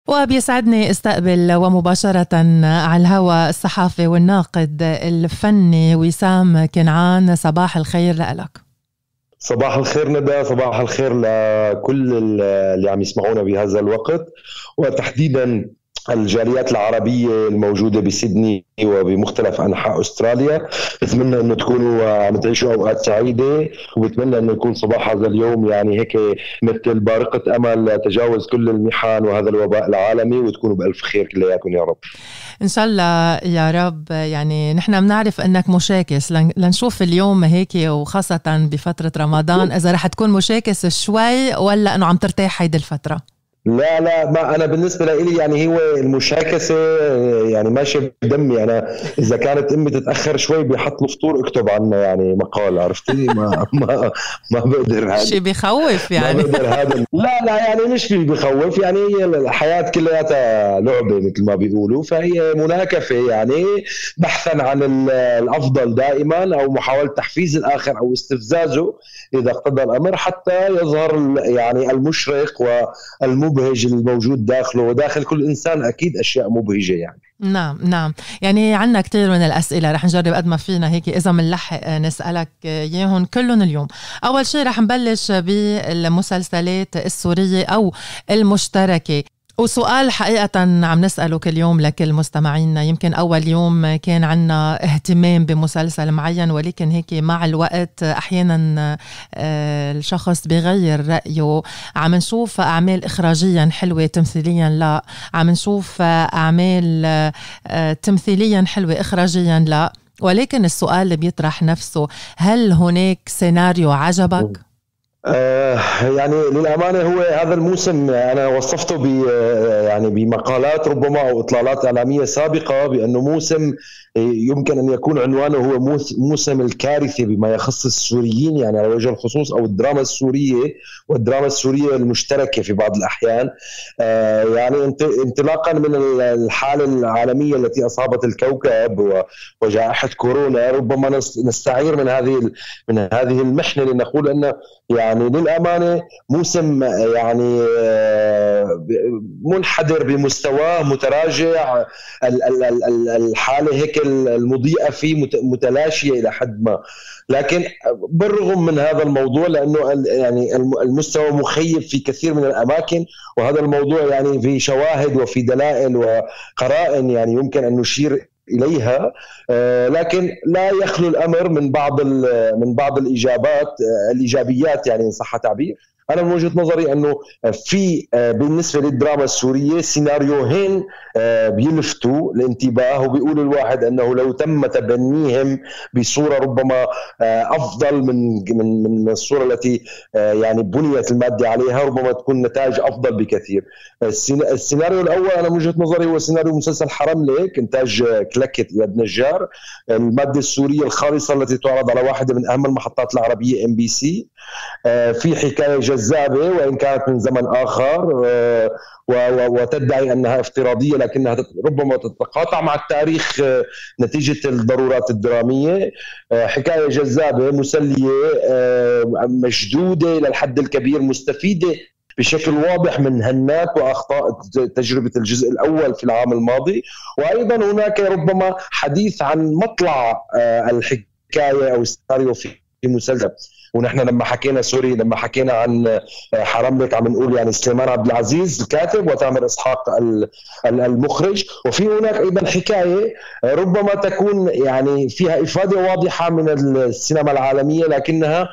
وبيسعدني استقبل ومباشرة على الهواء الصحافي والناقد الفني وسام كنعان. صباح الخير لك. صباح الخير ندى، صباح الخير لكل اللي عم يسمعونا بهذا الوقت، وتحديدا الجاليات العربية الموجودة بسيدني وبمختلف أنحاء أستراليا. بتمنى أنه تكونوا عم تعيشوا أوقات سعيدة، وبتمنى أنه يكون صباح هذا اليوم يعني هيك مثل بارقة أمل تجاوز كل المحن وهذا الوباء العالمي، وتكونوا بألف خير كلياتكم يا رب. إن شاء الله يا رب. يعني نحن بنعرف أنك مشاكس، لنشوف اليوم هيك وخاصة بفترة رمضان إذا رح تكون مشاكس شوي ولا أنه عم ترتاح هيدي الفترة. لا ما انا بالنسبه لي يعني هو المشاكسه يعني ماشي بدمي. انا اذا كانت امي تتاخر شوي بحط الفطور اكتب عنه يعني مقال، عرفتي؟ ما بقدر هذا شيء بيخوف يعني. ما بقدر هذا. لا يعني مش بيخوف، يعني هي الحياه كلياتها لعبه مثل ما بيقولوا، فهي مناكفه يعني بحثا عن الافضل دائما، او محاوله تحفيز الاخر او استفزازه اذا اقتضى الامر، حتى يظهر يعني المشرق والمبهج الموجود داخله، وداخل كل إنسان أكيد أشياء مبهجة يعني. نعم يعني عنا كتير من الأسئلة، رح نجرب قد ما فينا هيك إذا منلحق نسألك إياهم كلهم اليوم. أول شيء رح نبلش بالمسلسلات السورية أو المشتركة، وسؤال حقيقة عم نسأله كل يوم لكل مستمعينا. يمكن أول يوم كان عنا اهتمام بمسلسل معين، ولكن هيك مع الوقت أحيانا الشخص بيغير رأيه. عم نشوف أعمال إخراجيا حلوة، تمثيليا لا. عم نشوف أعمال تمثيليا حلوة، إخراجيا لا. ولكن السؤال اللي بيطرح نفسه، هل هناك سيناريو عجبك؟ يعني للأمانة هو هذا الموسم أنا وصفته يعني بمقالات ربما أو إطلالات إعلامية سابقة بأنه موسم يمكن أن يكون عنوانه هو موسم الكارثة بما يخص السوريين، يعني على وجه الخصوص، أو الدراما السورية والدراما السورية المشتركة في بعض الأحيان. يعني انطلاقا من الحالة العالمية التي أصابت الكوكب وجائحة كورونا، ربما نستعير من هذه المحنة لنقول أن يعني للأمانة موسم يعني منحدر بمستواه، متراجع، الحالة هيك المضيئة فيه متلاشية إلى حد ما. لكن بالرغم من هذا الموضوع، لأنه يعني المستوى مخيب في كثير من الأماكن، وهذا الموضوع يعني في شواهد وفي دلائل وقرائن يعني يمكن أن نشير إليها، لكن لا يخلو الأمر من بعض الإيجابيات يعني إن صح تعبير. أنا من وجهة نظري أنه في بالنسبة للدراما السورية سيناريوهين بيلفتوا الانتباه، وبيقول الواحد أنه لو تم تبنيهم بصورة ربما أفضل من الصورة التي يعني بنيت المادة عليها، ربما تكون نتائج أفضل بكثير. السيناريو الأول أنا من وجهة نظري هو سيناريو مسلسل حرملك إنتاج كلكت إياد نجار، المادة السورية الخالصة التي تعرض على واحدة من أهم المحطات العربية MBC. في حكاية جذابة وإن كانت من زمن آخر، وتدعي أنها افتراضية لكنها ربما تتقاطع مع التاريخ نتيجة الضرورات الدرامية. حكاية جذابة مسلية مشدودة إلى الحد الكبير، مستفيدة بشكل واضح من هنات وأخطاء تجربة الجزء الأول في العام الماضي. وأيضا هناك ربما حديث عن مطلع الحكاية أو السيناريو في مسلسل. ونحن لما حكينا عن حرملك عم نقول يعني سليمان عبد العزيز الكاتب وتامر إسحاق المخرج. وفي هناك أيضا حكاية ربما تكون يعني فيها إفادة واضحة من السينما العالمية، لكنها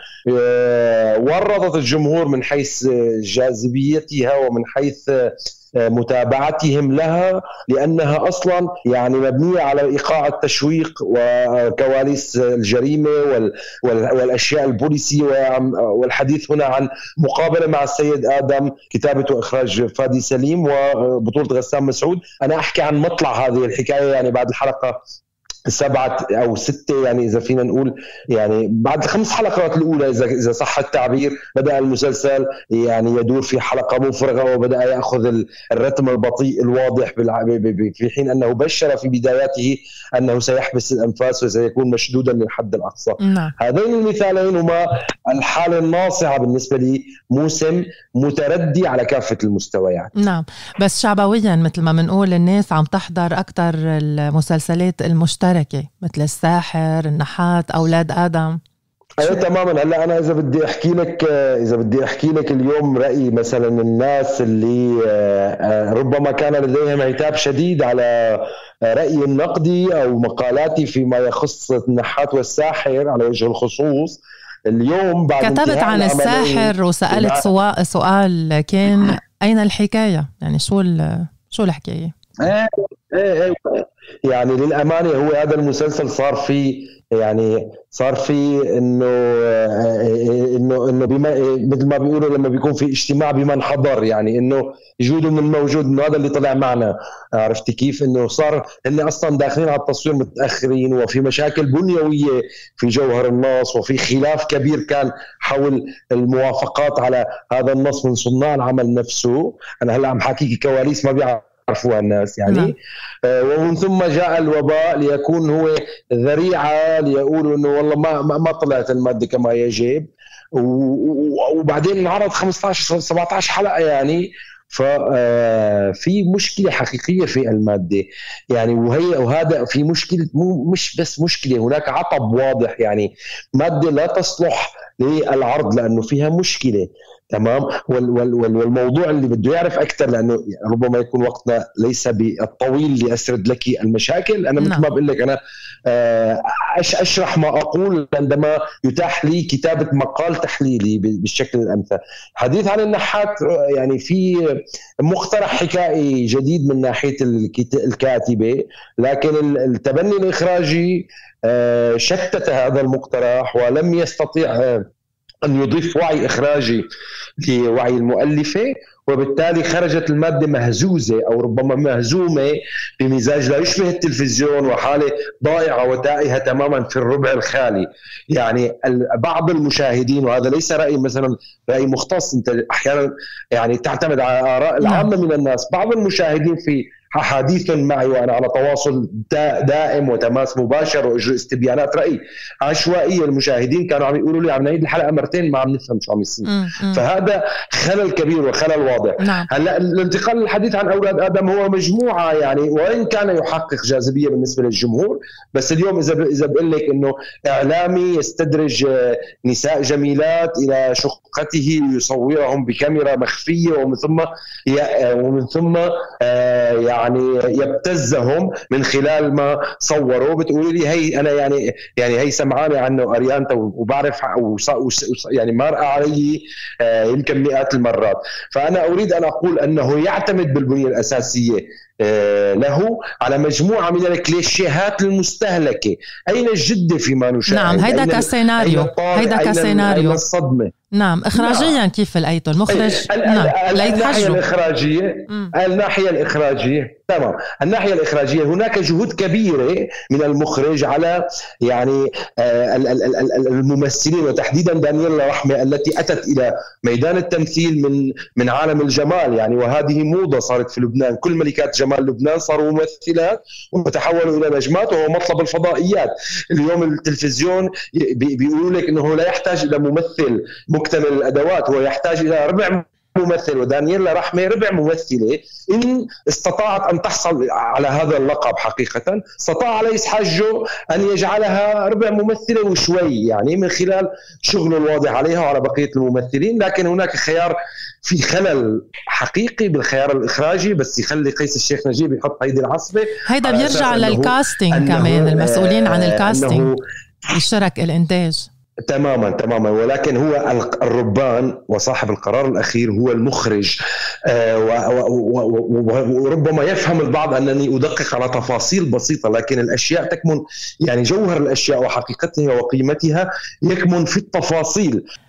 ورطت الجمهور من حيث جاذبيتها ومن حيث متابعتهم لها، لأنها أصلا يعني مبنية على إيقاع التشويق وكواليس الجريمة والأشياء البوليسية، والحديث هنا عن مقابلة مع السيد آدم، كتابة وإخراج فادي سليم وبطولة غسان مسعود. أنا أحكي عن مطلع هذه الحكاية يعني بعد الحلقة 7 أو 6 يعني إذا فينا نقول، يعني بعد ال5 حلقات الأولى إذا صح التعبير بدأ المسلسل يعني يدور في حلقة مفرغة وبدأ يأخذ الرتم البطيء الواضح في حين أنه بشر في بداياته أنه سيحبس الأنفاس وسيكون مشدودا للحد الأقصى. هذين المثالين هما الحالة الناصعة بالنسبة لي، موسم متردي على كافة المستويات. نعم، بس شعبويا مثل ما منقول الناس عم تحضر أكتر المسلسلات المشتركة مثل الساحر، النحات، أولاد آدم. أيوة تماما. هلا أنا إذا بدي أحكي لك اليوم رأي مثلا الناس اللي ربما كان لديهم عتاب شديد على رأيي النقدي أو مقالاتي فيما يخص النحات والساحر على وجه الخصوص، اليوم بعد كتبت عن الساحر وسألت سؤال كان أين الحكاية؟ يعني شو الحكاية؟ يعني للأمانة هو هذا المسلسل صار فيه انه مثل ما بيقولوا لما بيكون في اجتماع بمن حضر، يعني انه يجودوا من موجود، انه هذا اللي طلع معنا. عرفتي كيف؟ انه صار هن اصلا داخلين على التصوير متاخرين، وفي مشاكل بنيويه في جوهر النص، وفي خلاف كبير كان حول الموافقات على هذا النص من صناع العمل نفسه. انا هلا عم حكيكي كواليس ما بيعرفوها الناس يعني. ومن ثم جاء الوباء ليكون هو ذريعة ليقولوا انه والله ما طلعت المادة كما يجب، وبعدين انعرض 15-17 حلقة يعني. ففي مشكلة حقيقية في المادة يعني، وهذا في مشكلة، مش بس مشكلة، هناك عطب واضح يعني. مادة لا تصلح للعرض لأنه فيها مشكلة. تمام. والموضوع اللي بده يعرف أكثر، لأنه ربما يكون وقتنا ليس بالطويل لأسرد لك المشاكل. أنا مثل ما بقول لك، أنا أشرح ما أقول عندما يتاح لي كتابة مقال تحليلي بالشكل الأمثل. حديث عن النحات يعني في مقترح حكائي جديد من ناحية الكاتبة، لكن التبني الإخراجي شتت هذا المقترح ولم يستطيع أن يضيف وعي إخراجي لوعي المؤلفة، وبالتالي خرجت المادة مهزوزة أو ربما مهزومة بمزاج لا يشبه التلفزيون، وحالة ضائعة وتائهة تماما في الربع الخالي. يعني بعض المشاهدين، وهذا ليس رأي مثلا رأي مختص، أنت أحيانا يعني تعتمد على آراء العامة من الناس، بعض المشاهدين في حديث معي وأنا على تواصل دائم وتماس مباشر وإجراء استبيانات رأي عشوائية، المشاهدين كانوا عم يقولوا لي عم نعيد الحلقة مرتين ما عم نفهم شو عم يصير. فهذا خلل كبير وخلل واضح. هلا الانتقال للحديث عن أولاد آدم هو مجموعة يعني، وإن كان يحقق جاذبية بالنسبة للجمهور، بس اليوم إذا بقول لك إنه إعلامي يستدرج نساء جميلات إلى شقته ليصورهم بكاميرا مخفية ومن ثم يعني يبتزهم من خلال ما صوروا، بتقولي لي هي أنا يعني هي سمعانة عنه قريانته وبعرف يعني مر علي يمكن مئات المرات. فأنا أريد أن أقول أنه يعتمد بالبنية الأساسية له على مجموعة من الكليشيهات المستهلكة. أين الجدة فيما نشاهد؟ نعم، هيدا كسيناريو الصدمة. نعم، إخراجيا كيف لقيته المخرج؟ الناحية الإخراجية تمام. الناحية الإخراجية هناك جهود كبيرة من المخرج على يعني الممثلين، وتحديدا دانييلا رحمة التي أتت إلى ميدان التمثيل من عالم الجمال يعني، وهذه موضة صارت في لبنان. كل ملكات جمال لبنان صاروا ممثلات وتحولوا إلى نجمات، وهو مطلب الفضائيات. اليوم التلفزيون بيقولوا لك أنه لا يحتاج إلى ممثل مكتمل الأدوات، هو يحتاج إلى ربع ممثل، ودانييلا رحمة ربع ممثلة. إن استطاعت أن تحصل على هذا اللقب حقيقة، استطاع ليس حاجه أن يجعلها ربع ممثلة وشوي يعني من خلال شغله الواضح عليها وعلى بقية الممثلين. لكن هناك خيار، في خلل حقيقي بالخيار الإخراجي، بس يخلي قيس الشيخ نجيب يحط هيدي العصبة. هيدا بيرجع للكاستينج كمان، المسؤولين عن الكاستينج الشرك الإنتاج. تماما. ولكن هو الربان وصاحب القرار الأخير هو المخرج. وربما يفهم البعض أنني أدقق على تفاصيل بسيطة، لكن الأشياء تكمن يعني جوهر الأشياء وحقيقتها وقيمتها يكمن في التفاصيل.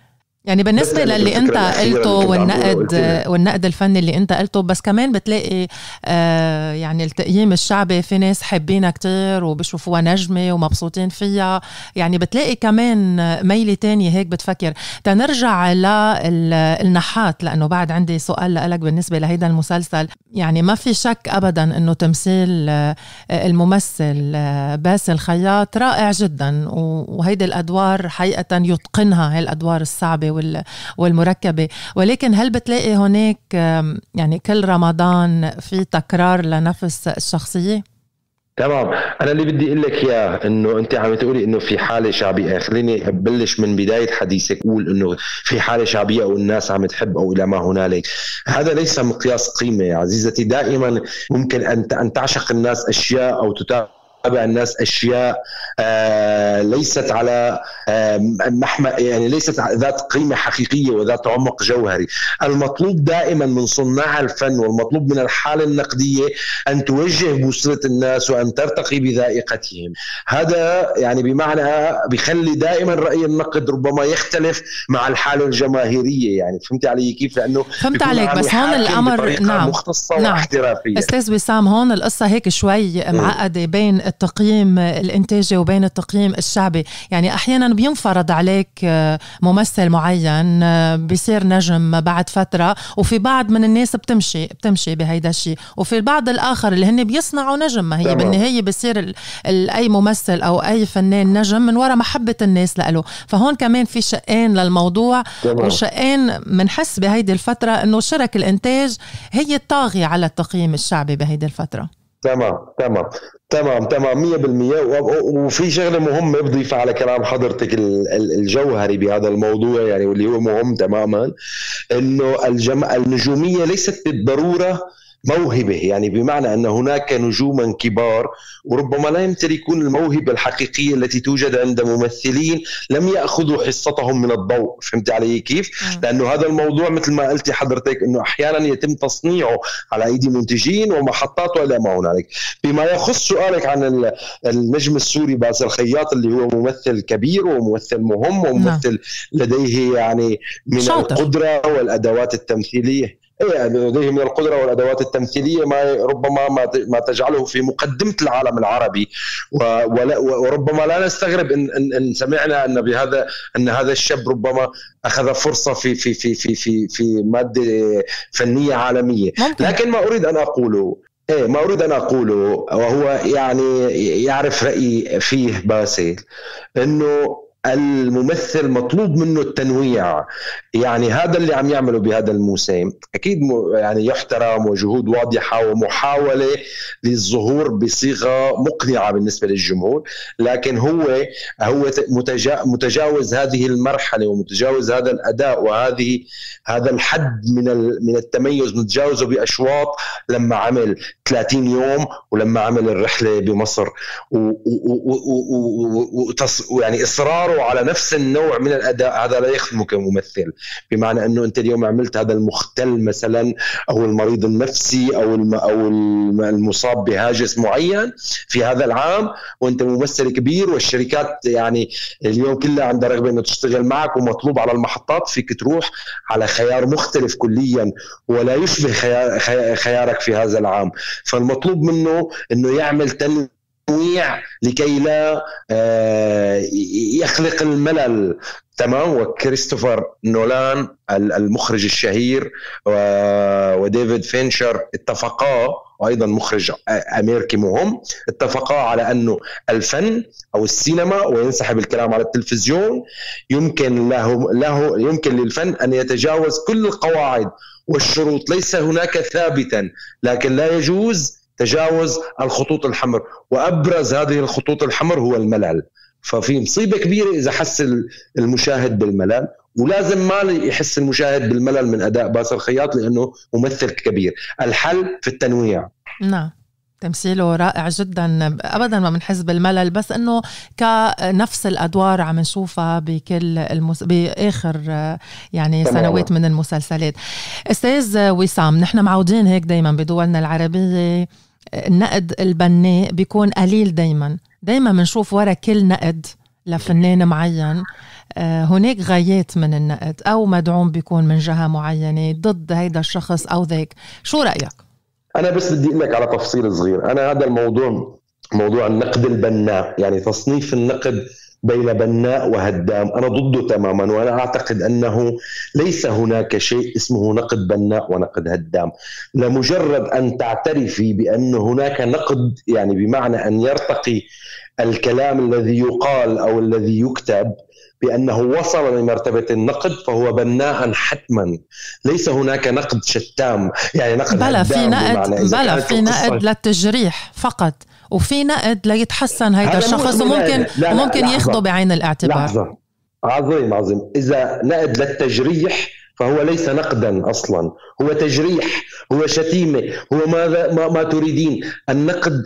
يعني بالنسبة للي انت قلته والنقد الفني اللي انت قلته، بس كمان بتلاقي يعني التقييم الشعبي في ناس حابينها كتير وبشوفوها نجمة ومبسوطين فيها، يعني بتلاقي كمان ميلة تانية هيك بتفكر. تنرجع للنحات، لأنه بعد عندي سؤال لك بالنسبة لهيدا المسلسل. يعني ما في شك أبدا أنه تمثيل الممثل باسل خياط رائع جدا، وهيدي الأدوار حقيقة يتقنها، هاي الأدوار الصعبة والمركبة. ولكن هل بتلاقي هناك يعني كل رمضان في تكرار لنفس الشخصية؟ تمام. انا اللي بدي اقول لك اياه انه انت عم تقولي انه في حاله شعبيه. خليني ابلش من بدايه حديثك، اقول انه في حاله شعبيه او الناس عم تحب او الى ما هنالك. هذا ليس مقياس قيمه يا عزيزتي. دائما ممكن ان تعشق الناس اشياء او تتابع الناس اشياء ليست على يعني ليست ذات قيمه حقيقيه وذات عمق جوهري. المطلوب دائما من صناع الفن والمطلوب من الحاله النقديه ان توجه بوصله الناس وان ترتقي بذائقتهم. هذا يعني بمعنى بيخلي دائما راي النقد ربما يختلف مع الحاله الجماهيريه. يعني فهمت علي كيف؟ لانه فهمت عليك، بس هون الامر مختصه واحترافيه. استاذ وسام، هون القصه هيك شوي معقده بين التقييم الانتاجي وبين التقييم الشعبي. يعني احيانا بينفرض عليك ممثل معين بيصير نجم بعد فتره، وفي بعض من الناس بتمشي بهيدا الشيء، وفي البعض الاخر اللي هن بيصنعوا نجم. ما هي بالنهايه بيصير اي ممثل او اي فنان نجم من وراء محبه الناس له. فهون كمان في شقين للموضوع، وشقين منحس بهيدي الفتره انه شرك الانتاج هي الطاغيه على التقييم الشعبي بهيدي الفتره. تمام 100%. وفي شغله مهمه بضيفها على كلام حضرتك الجوهري بهذا الموضوع، يعني واللي هو مهم تماما، انه النجوميه ليست بالضروره موهبة. يعني بمعنى أن هناك نجوما كبار وربما لا يمتلكون الموهبة الحقيقية التي توجد عند ممثلين لم يأخذوا حصتهم من الضوء. فهمت علي كيف؟ لأنه هذا الموضوع مثل ما قلتي حضرتك أنه أحيانا يتم تصنيعه على أيدي منتجين ومحطات ولا ما هنالك. بما يخص سؤالك عن النجم السوري باسل خياط اللي هو ممثل كبير وممثل مهم وممثل لديه يعني من القدرة والأدوات التمثيلية، لديه من القدرة والأدوات التمثيلية ربما ما تجعله في مقدمة العالم العربي. وربما لا نستغرب إن سمعنا أن هذا الشاب ربما أخذ فرصة في مادة فنية عالمية. لكن ما أريد أن أقوله وهو يعني يعرف رأيي فيه باسل، إنه الممثل مطلوب منه التنويع. يعني هذا اللي عم يعمله بهذا الموسم أكيد يعني يحترم وجهود واضحة ومحاولة للظهور بصيغة مقنعة بالنسبة للجمهور، لكن هو متجاوز هذه المرحلة ومتجاوز هذا الأداء هذا الحد من التميز، متجاوزه بأشواط لما عمل 30 يوم ولما عمل الرحلة بمصر ويعني إصراره على نفس النوع من الأداء. هذا لا يخدمه كممثل، بمعنى أنه أنت اليوم عملت هذا المختل مثلا أو المريض النفسي أو المصاب بهاجس معين في هذا العام، وأنت ممثل كبير والشركات يعني اليوم كلها عندها رغبة أنه تشتغل معك ومطلوب على المحطات، فيك تروح على خيار مختلف كليا ولا يشبه خيارك في هذا العام. فالمطلوب منه أنه يعمل تنويع لكي لا يخلق الملل. تمام. وكريستوفر نولان المخرج الشهير وديفيد فينشر اتفقا، وأيضا مخرج أمريكي مهم، اتفقا على أنه الفن أو السينما، وينسحب الكلام على التلفزيون، يمكن للفن أن يتجاوز كل القواعد والشروط. ليس هناك ثابتا، لكن لا يجوز تجاوز الخطوط الحمر، وأبرز هذه الخطوط الحمر هو الملل. ففي مصيبة كبيرة إذا حس المشاهد بالملل، ولازم ما يحس المشاهد بالملل من أداء باسل خياط لأنه ممثل كبير. الحل في التنويع. نعم، تمثيله رائع جدا، أبدا ما بنحس بالملل، بس أنه كنفس الأدوار عم نشوفها بكل بآخر يعني سنوات من المسلسلات. أستاذ وسام، نحن معودين هيك دايما بدولنا العربية النقد البناء بيكون قليل. دايما بنشوف ورا كل نقد لفنان معين هناك غايات من النقد أو مدعوم بيكون من جهة معينة ضد هيدا الشخص أو ذاك، شو رأيك؟ أنا بس بدي أقول لك على تفصيل صغير. أنا هذا الموضوع، موضوع النقد البناء، يعني تصنيف النقد بين بناء وهدام، أنا ضده تماما. وأنا أعتقد أنه ليس هناك شيء اسمه نقد بناء ونقد هدام. لمجرد أن تعترفي بأن هناك نقد، يعني بمعنى أن يرتقي الكلام الذي يقال أو الذي يكتب بأنه وصل لمرتبة النقد، فهو بناء حتما. ليس هناك نقد شتام، يعني نقد بلا هدام. بلا في نقد للتجريح فقط، وفي نقد ليتحسن هيدا الشخص وممكن ياخده بعين الاعتبار. لحظة. عظيم. إذا نقد للتجريح فهو ليس نقدا أصلا، هو تجريح، هو شتيمة، هو ماذا ما تريدين. النقد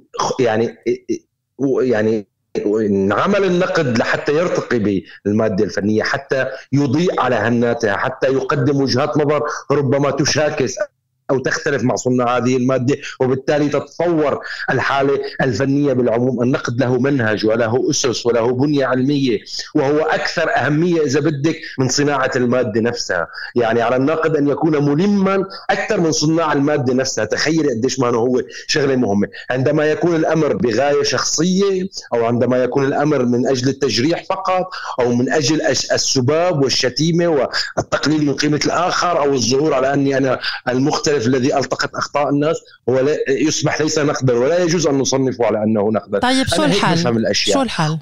يعني عمل النقد لحتى يرتقي بالمادة الفنية، حتى يضيء على هناتها، حتى يقدم وجهات نظر ربما تشاكس أو تختلف مع صناع هذه المادة، وبالتالي تتطور الحالة الفنية بالعموم. النقد له منهج وله أسس وله بنية علمية، وهو أكثر أهمية إذا بدك من صناعة المادة نفسها. يعني على الناقد أن يكون ملما أكثر من صناع المادة نفسها. تخيل قديش ما هو شغلة مهمة. عندما يكون الأمر بغاية شخصية، أو عندما يكون الأمر من أجل التجريح فقط، أو من أجل السباب والشتيمة والتقليل من قيمة الآخر، أو الظهور على أني أنا المختلف الذي التقط اخطاء الناس، هو يصبح ليس نقدا، ولا يجوز ان نصنفه على انه نقدا. طيب شو الحل؟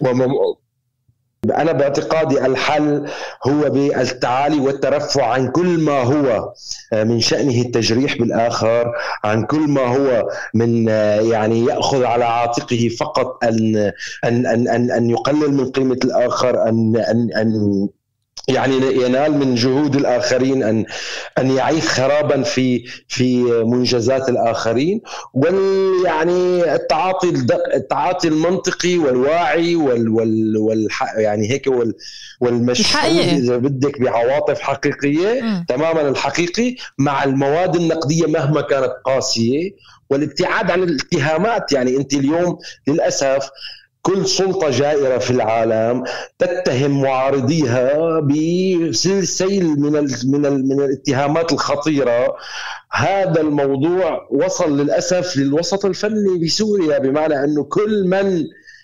أنا باعتقادي الحل هو بالتعالي والترفع عن كل ما هو من شأنه التجريح بالآخر، عن كل ما هو من يعني يأخذ على عاتقه فقط أن يقلل من قيمة الآخر، أن يعني ينال من جهود الآخرين، أن يعيث خرابا في منجزات الآخرين. يعني التعاطي المنطقي والواعي يعني هيك والمشحون إذا بدك بعواطف حقيقية تماما الحقيقي مع المواد النقدية مهما كانت قاسية، والابتعاد عن الاتهامات. يعني أنت اليوم للأسف كل سلطة جائرة في العالم تتهم معارضيها بسلسل من الاتهامات الخطيرة. هذا الموضوع وصل للأسف للوسط الفني بسوريا، بمعنى أنه كل من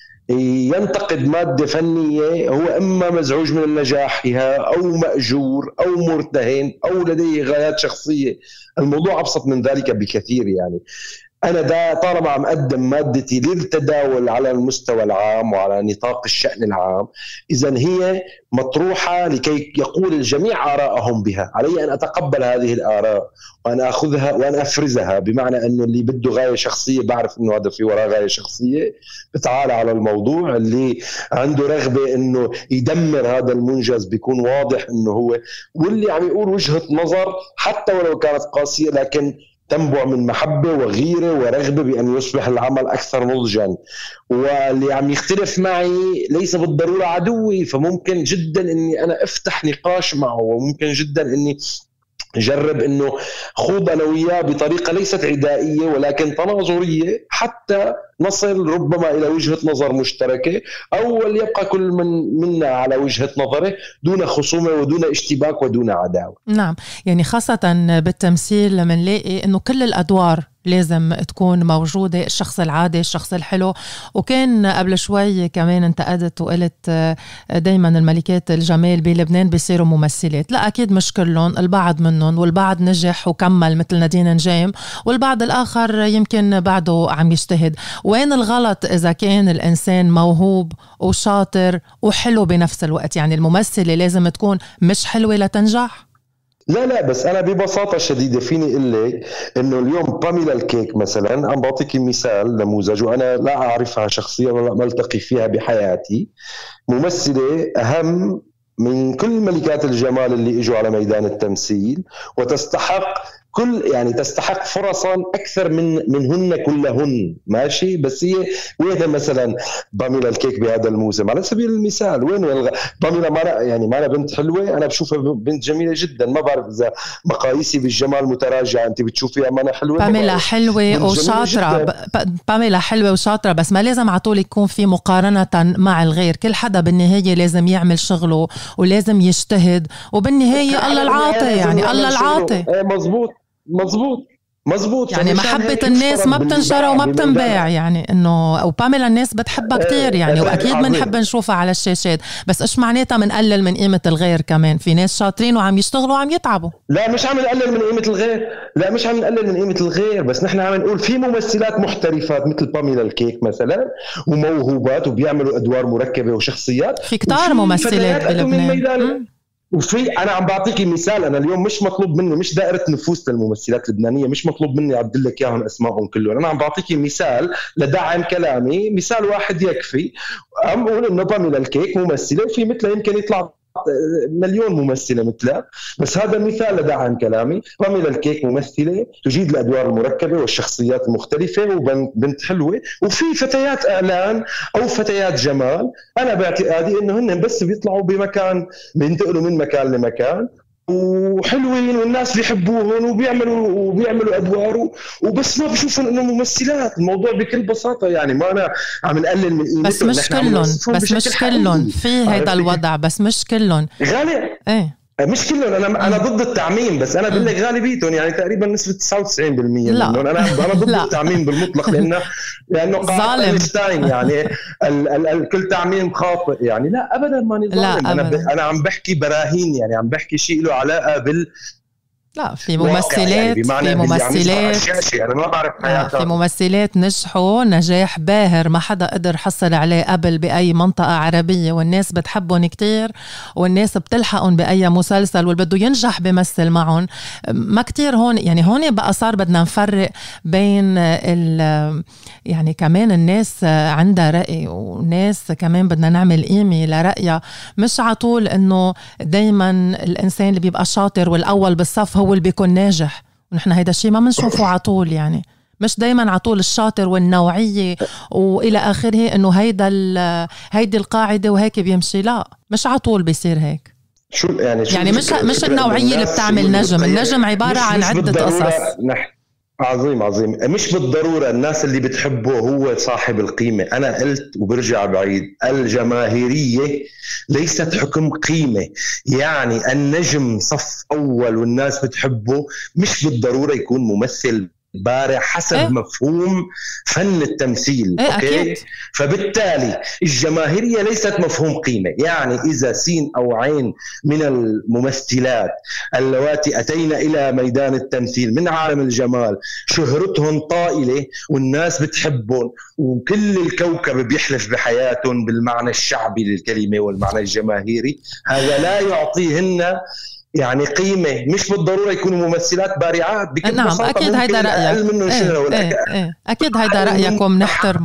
ينتقد مادة فنية هو إما مزعوج من نجاحها أو مأجور أو مرتهن أو لديه غايات شخصية. الموضوع أبسط من ذلك بكثير. يعني أنا طالما عم أقدم مادتي للتداول على المستوى العام وعلى نطاق الشأن العام، إذن هي مطروحة لكي يقول الجميع آراءهم بها. علي أن أتقبل هذه الآراء وأن أخذها وأن أفرزها، بمعنى أنه اللي بده غاية شخصية بعرف أنه هذا في وراء غاية شخصية بتعالى على الموضوع، اللي عنده رغبة أنه يدمر هذا المنجز بيكون واضح أنه هو، واللي عم يقول وجهة نظر حتى ولو كانت قاسية لكن تنبع من محبة وغيرة ورغبة بأن يصبح العمل أكثر نضجا. واللي عم يختلف معي ليس بالضرورة عدوي، فممكن جدا أني أنا أفتح نقاش معه، وممكن جدا أني جرب أنه خوض أنا وياه بطريقة ليست عدائية ولكن تناظرية، حتى نصل ربما إلى وجهة نظر مشتركة، أو ليبقى كل منا على وجهة نظره دون خصومة ودون اشتباك ودون عداوة. نعم، يعني خاصة بالتمثيل لما نلاقي أنه كل الأدوار لازم تكون موجودة، الشخص العادي، الشخص الحلو. وكان قبل شوي كمان انتقدت وقلت دايما الملكات الجمال بلبنان بيصيروا ممثلات. لا، أكيد مش كلهم، البعض منهم، والبعض نجح وكمل مثل نادين نجام، والبعض الآخر يمكن بعده عم يجتهد. وين الغلط إذا كان الإنسان موهوب وشاطر وحلو بنفس الوقت؟ يعني الممثلة لازم تكون مش حلوة لتنجح؟ لا، بس أنا ببساطة شديدة فيني أقول لك إنه اليوم باميلا الكيك مثلا، عم بعطيكي مثال نموذج وأنا لا أعرفها شخصيا ولا ملتقي فيها بحياتي، ممثلة أهم من كل ملكات الجمال اللي إجوا على ميدان التمثيل، وتستحق كل يعني تستحق فرصا اكثر منهن كلهن، ماشي. بس هي وين مثلا باميلا الكيك بهذا الموسم على سبيل المثال؟ وين باميلا؟ ما أنا بنت حلوه، انا بشوفها بنت جميله جدا. ما بعرف اذا مقاييسي بالجمال متراجعه، انت بتشوفيها ما أنا حلوه؟ باميلا حلوه وشاطره، باميلا حلوه وشاطره، بس ما لازم على طول يكون في مقارنه مع الغير. كل حدا بالنهايه لازم يعمل شغله ولازم يجتهد، وبالنهايه الله العاطي، يعني الله العاطي. مزبوط. يعني محبة الناس ما بتنشرى وما بتنباع، يعني انه او باميلا الناس بتحبها كتير يعني، واكيد بنحب نشوفها على الشاشات. بس ايش معناتها منقلل من قيمة الغير؟ كمان في ناس شاطرين وعم يشتغلوا وعم يتعبوا. لا مش عم نقلل من قيمة الغير، مش عم نقلل من قيمة الغير، بس نحن عم نقول في ممثلات محترفات مثل باميلا الكيك مثلا، وموهوبات وبيعملوا ادوار مركبة وشخصيات. في كتار ممثلات بلبنان. وفي انا عم بعطيكي مثال، انا اليوم مش مطلوب مني، مش دائره نفوس للممثلات اللبنانيه، مش مطلوب مني اعدل لك اياهم اسمائهم كلهم. انا عم بعطيكي مثال لدعم كلامي، مثال واحد يكفي. عم بقول انه باميلا الكيك ممثله، وفي مثلها يمكن يطلع مليون ممثله مثلها، بس هذا مثال لدعم كلامي. باميلا الكيك ممثله تجيد الادوار المركبه والشخصيات المختلفه، وبنت حلوه. وفي فتيات اعلان او فتيات جمال، انا باعتقادي انه هن بس بيطلعوا بمكان، بينتقلوا من مكان لمكان وحلوين والناس بيحبوهم وبيعملوا ادوار، وبس ما بشوفهم انه ممثلات. الموضوع بكل بساطه يعني، ما انا عم نقلل من قيمتهم، بس مش كلهم، مش كلهم في هيدا الوضع، بس مش كلهم غالي. ايه مش كلهم، انا ضد التعميم، بس انا بقول لك غالبيتهم، يعني تقريبا نسبه 99% منهم. انا ضد التعميم بالمطلق، لانه قاعده اينشتاين يعني كل تعميم خاطئ يعني. لا ابدا، ماني ظالم. انا عم بحكي براهين، يعني عم بحكي شيء له علاقه لا في ممثلات يعني، في ممثلات يعني ما بعرف في ممثلات نجحوا نجاح باهر ما حدا قدر حصل عليه قبل بأي منطقة عربية، والناس بتحبهم كتير، والناس بتلحقهم بأي مسلسل، واللي بده ينجح بمثل معهم. ما كتير هون يعني، هون بقى صار بدنا نفرق بين يعني كمان الناس عندها رأي، وناس كمان بدنا نعمل قيمة لرأيها. مش عطول انه دايما الانسان اللي بيبقى شاطر والأول بالصف هو اللي بيكون ناجح، ونحن هيدا الشيء ما بنشوفه عطول يعني. مش دايما عطول الشاطر والنوعية والى اخره انه هيدي القاعدة وهيك بيمشي. لا مش عطول بيصير هيك. شو يعني مش النوعية اللي بتعمل نجم. النجم عبارة عن عدة قصص. عظيم. مش بالضرورة الناس اللي بتحبه هو صاحب القيمة. أنا قلت وبرجع بعيد، الجماهيرية ليست حكم قيمة. يعني النجم صف أول والناس بتحبه مش بالضرورة يكون ممثل بارع حسب مفهوم فن التمثيل. أوكي؟ فبالتالي الجماهيرية ليست مفهوم قيمة. يعني إذا سين أو عين من الممثلات اللواتي أتينا إلى ميدان التمثيل من عالم الجمال شهرتهم طائلة والناس بتحبهم وكل الكوكب بيحلف بحياتهم بالمعنى الشعبي للكلمة والمعنى الجماهيري، هذا لا يعطيهن يعني قيمة. مش بالضرورة يكونوا ممثلات بارعات. نعم أكيد هيدا رأيك. أكيد هيدا رأيك ومنحترمه.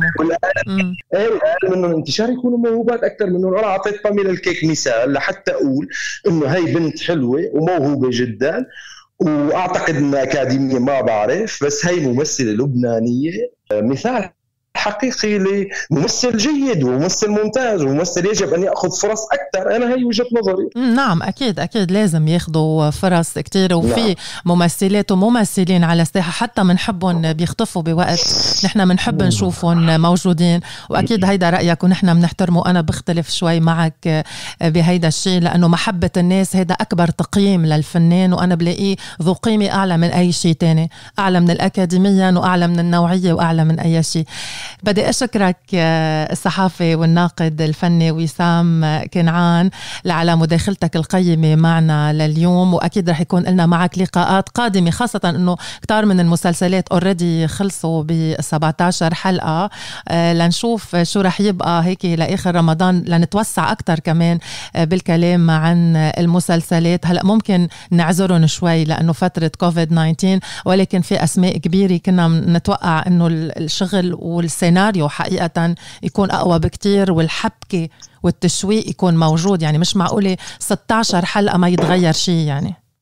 والأقل منهم انتشار يكونوا موهوبات أكثر منهم. أنا أعطيت باميلا الكيك مثال لحتى أقول إنه هي بنت حلوة وموهوبة جدا، وأعتقد إنها أكاديمية ما بعرف، بس هي ممثلة لبنانية مثال حقيقي لممثل جيد وممثل ممتاز وممثل يجب أن يأخذ فرص أكثر. أنا هي وجهة نظري. نعم أكيد لازم ياخذوا فرص كتير. وفي ممثلات وممثلين على الساحة حتى منحبهم بيختفوا بوقت نحن منحب نشوفهم موجودين، وأكيد هيدا رأيك ونحن منحترمه. أنا بختلف شوي معك بهيدا الشيء، لأنه محبة الناس هيدا أكبر تقييم للفنان، وأنا بلاقيه ذو قيمة أعلى من أي شيء تاني، أعلى من الأكاديمية وأعلى من النوعية وأعلى من أي شيء. بدي أشكرك الصحافي والناقد الفني وسام كنعان على مداخلتك القيمة معنا لليوم، وأكيد رح يكون لنا معك لقاءات قادمة، خاصة أنه كتار من المسلسلات أوريدي خلصوا ب17 حلقة. لنشوف شو رح يبقى هيك لآخر رمضان، لنتوسع أكتر كمان بالكلام عن المسلسلات. هلأ ممكن نعذرهم شوي لأنه فترة كوفيد-19، ولكن في أسماء كبيرة كنا نتوقع أنه الشغل والسيناريو حقيقة يكون أقوى بكتير، والحبكة والتشويق يكون موجود. يعني مش معقولة 16 حلقة ما يتغير شيء يعني.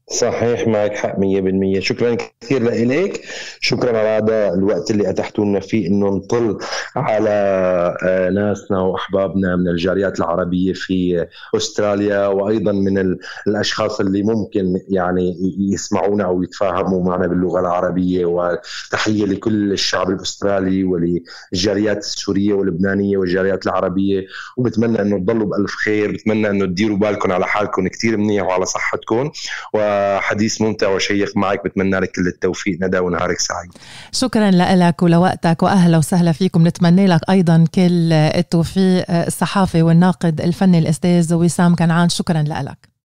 صحيح، معك حق 100%. شكرا كثير لإليك، شكرا على هذا الوقت اللي أتحتوا لنا فيه إنه نطل على ناسنا وأحبابنا من الجاليات العربية في أستراليا، وأيضا من الأشخاص اللي ممكن يعني يسمعونا أو يتفاهموا معنا باللغة العربية. وتحية لكل الشعب الأسترالي وللجاليات السورية واللبنانية والجاليات العربية، وبتمنى إنه تضلوا بألف خير، بتمنى إنه تديروا بالكم على حالكم كتير منيح وعلى صحتكم، وحديث ممتع وشيق معك. بتمنى لك كل التوفيق ندى، ونهارك سعيد. شكرا لك ولوقتك، وأهلا وسهلا فيكم. نتمنى لك أيضا كل التوفيق. الصحافي والناقد الفني الأستاذ وسام كنعان، شكرا لك.